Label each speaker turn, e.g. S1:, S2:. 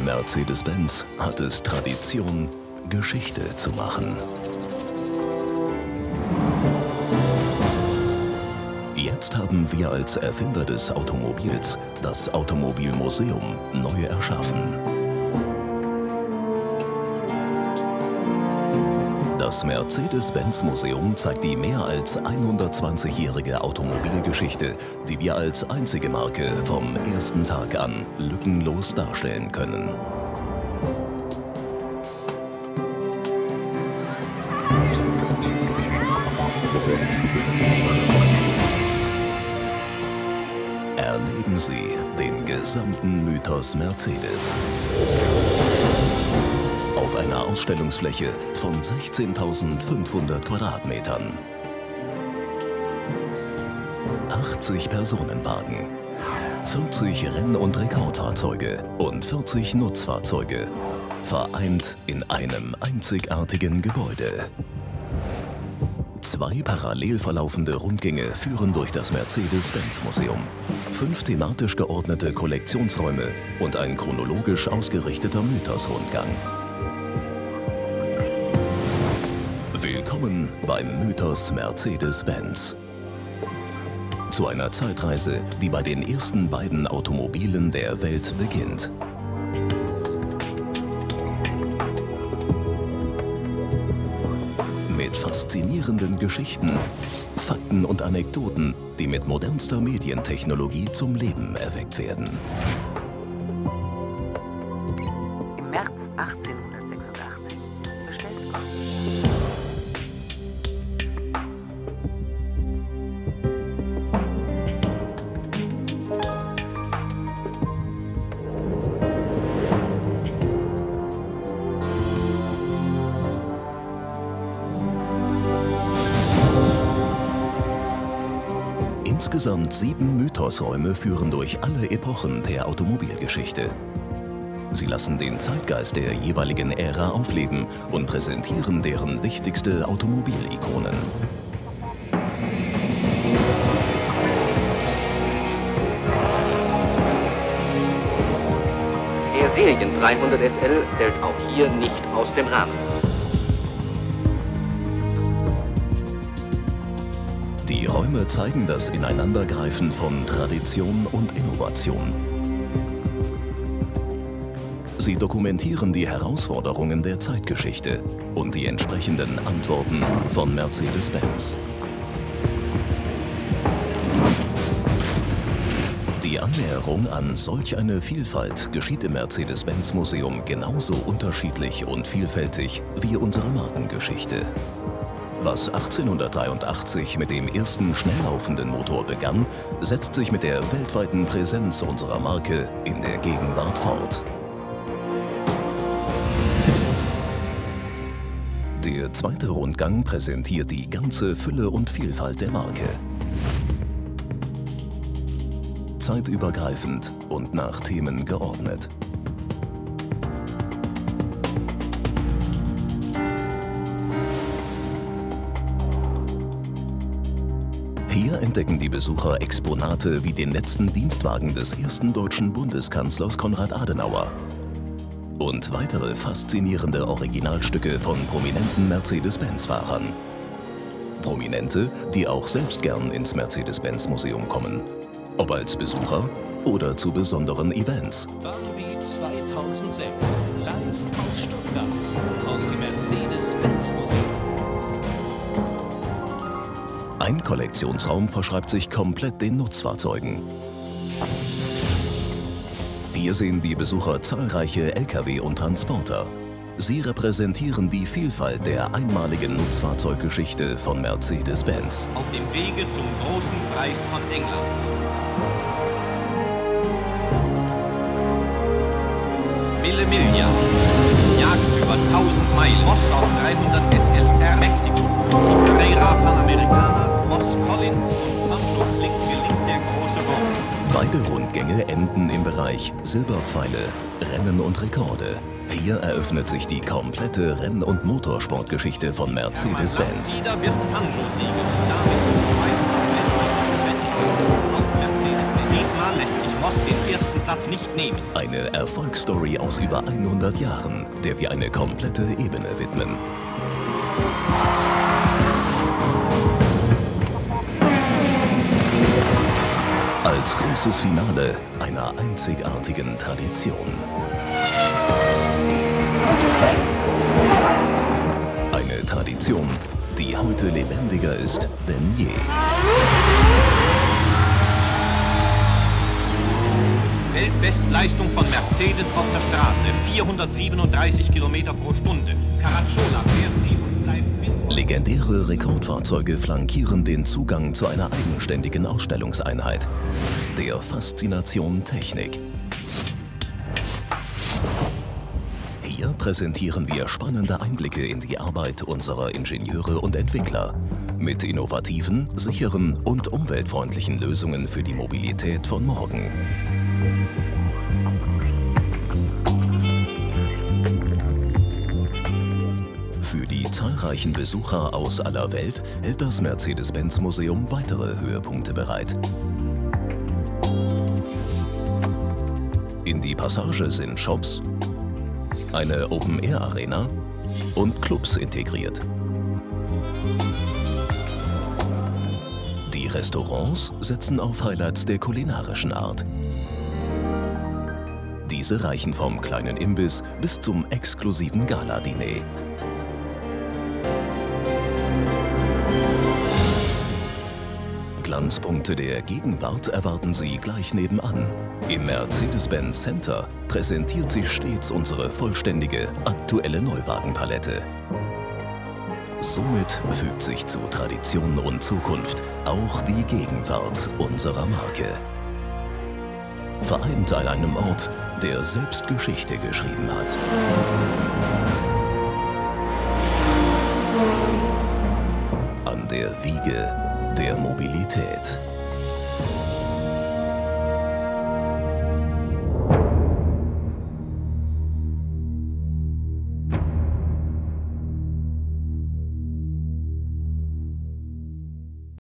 S1: Mercedes-Benz hat es Tradition, Geschichte zu machen. Jetzt haben wir als Erfinder des Automobils das Automobilmuseum neu erschaffen. Das Mercedes-Benz-Museum zeigt die mehr als 120-jährige Automobilgeschichte, die wir als einzige Marke vom ersten Tag an lückenlos darstellen können. Erleben Sie den gesamten Mythos Mercedes. Auf einer Ausstellungsfläche von 16.500 Quadratmetern. 80 Personenwagen, 40 Renn- und Rekordfahrzeuge und 40 Nutzfahrzeuge, vereint in einem einzigartigen Gebäude. 2 parallel verlaufende Rundgänge führen durch das Mercedes-Benz-Museum, 5 thematisch geordnete Kollektionsräume und ein chronologisch ausgerichteter Mythos-Rundgang. Willkommen beim Mythos Mercedes-Benz. Zu einer Zeitreise, die bei den ersten beiden Automobilen der Welt beginnt. Mit faszinierenden Geschichten, Fakten und Anekdoten, die mit modernster Medientechnologie zum Leben erweckt werden.
S2: Im März 1886 bestellt Gott.
S1: Insgesamt 7 Mythosräume führen durch alle Epochen der Automobilgeschichte. Sie lassen den Zeitgeist der jeweiligen Ära aufleben und präsentieren deren wichtigste Automobilikonen.
S3: Der Serien 300 SL fällt auch hier nicht aus dem Rahmen.
S1: Die Räume zeigen das Ineinandergreifen von Tradition und Innovation. Sie dokumentieren die Herausforderungen der Zeitgeschichte und die entsprechenden Antworten von Mercedes-Benz. Die Annäherung an solch eine Vielfalt geschieht im Mercedes-Benz-Museum genauso unterschiedlich und vielfältig wie unsere Markengeschichte. Was 1883 mit dem ersten schnelllaufenden Motor begann, setzt sich mit der weltweiten Präsenz unserer Marke in der Gegenwart fort. Der zweite Rundgang präsentiert die ganze Fülle und Vielfalt der Marke. Zeitübergreifend und nach Themen geordnet. Hier entdecken die Besucher Exponate wie den letzten Dienstwagen des ersten deutschen Bundeskanzlers Konrad Adenauer und weitere faszinierende Originalstücke von prominenten Mercedes-Benz-Fahrern. Prominente, die auch selbst gern ins Mercedes-Benz-Museum kommen, ob als Besucher oder zu besonderen Events.
S4: Barbie 2006, live aus Stuttgart, aus dem Mercedes-Benz-Museum.
S1: Ein Kollektionsraum verschreibt sich komplett den Nutzfahrzeugen. Hier sehen die Besucher zahlreiche Lkw und Transporter. Sie repräsentieren die Vielfalt der einmaligen Nutzfahrzeuggeschichte von Mercedes-Benz.
S5: Auf dem Wege zum großen Preis von England. Mille Miglia. Jagd über 1000 Meilen. Moss auf 300 SLR Mexiko. Ferreira Panamericana. Moss Collins und Pablo gelingt der große Wurf.
S1: Beide Rundgänge enden im Bereich Silberpfeile, Rennen und Rekorde. Hier eröffnet sich die komplette Renn- und Motorsportgeschichte von Mercedes-Benz.
S5: Wieder wird Fangio siegen. Damit auf Mercedes-Benz. Diesmal lässt sich Moss den ersten Platz nicht nehmen. Unternehmen.
S1: Eine Erfolgsstory aus über 100 Jahren, der wir eine komplette Ebene widmen. Als großes Finale einer einzigartigen Tradition. Eine Tradition, die heute lebendiger ist denn je.
S5: Weltbestleistung von Mercedes auf der Straße, 437 Kilometer pro Stunde. Caracciola fährt sie und bleibt bis...
S1: Legendäre Rekordfahrzeuge flankieren den Zugang zu einer eigenständigen Ausstellungseinheit, der Faszination Technik. Hier präsentieren wir spannende Einblicke in die Arbeit unserer Ingenieure und Entwickler mit innovativen, sicheren und umweltfreundlichen Lösungen für die Mobilität von morgen. Für die zahlreichen Besucher aus aller Welt hält das Mercedes-Benz-Museum weitere Höhepunkte bereit. In die Passage sind Shops, eine Open-Air-Arena und Clubs integriert. Die Restaurants setzen auf Highlights der kulinarischen Art. Diese reichen vom kleinen Imbiss bis zum exklusiven Gala-Diner. Glanzpunkte der Gegenwart erwarten Sie gleich nebenan. Im Mercedes-Benz Center präsentiert sich stets unsere vollständige, aktuelle Neuwagenpalette. Somit fügt sich zu Tradition und Zukunft auch die Gegenwart unserer Marke. Vereint an einem Ort, der selbst Geschichte geschrieben hat. An der Wiege der Mobilität.